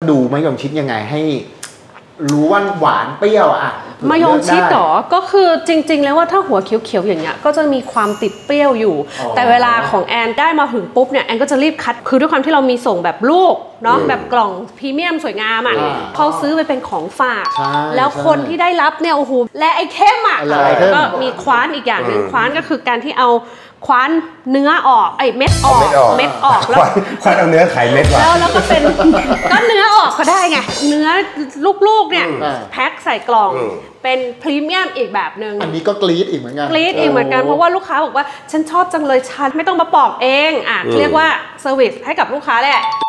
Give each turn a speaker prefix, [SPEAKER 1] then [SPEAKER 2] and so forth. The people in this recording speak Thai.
[SPEAKER 1] ดูมะยงชิดยังไงให้รู้ว่าหวานเปรี้ยวอ่ะ
[SPEAKER 2] มะยงชิดหรอก็คือจริงๆแล้วว่าถ้าหัวเขียวๆอย่างเงี้ยก็จะมีความติดเปรี้ยวอยู่แต่เวลาของแอนได้มาถึงปุ๊บเนี่ยแอนก็จะรีบคัดคือด้วยความที่เรามีส่งแบบลูกเนาะแบบกล่องพรีเมียมสวยงามอ่ะเขาซื้อไปเป็นของฝากแล้วคนที่ได้รับเนี่ยโอ้โหและไอเทมอ่ะก็มีคว้านอีกอย่างหนึ่งคว้านก็คือการที่เอาคว้านเนื้อออกไอเม็ดออกแล้ว
[SPEAKER 3] คว้านเอาเนื้อไข่เม็ด
[SPEAKER 2] แล้วก็เป็นก็เนื้อออกก็ได้ไงเนื้อลูกๆเนี่ยแพ็คใส่กล่องเป็นพรีเมียมอีกแบบหนึ่ง
[SPEAKER 1] อันนี้ก็กรี๊ดอีกเหมือนกัน
[SPEAKER 2] เพราะว่าลูกค้าบอกว่าฉันชอบจังเลยฉันไม่ต้องมาปอกเองเรียกว่าเซอร์วิสให้กับลูกค้าแหละ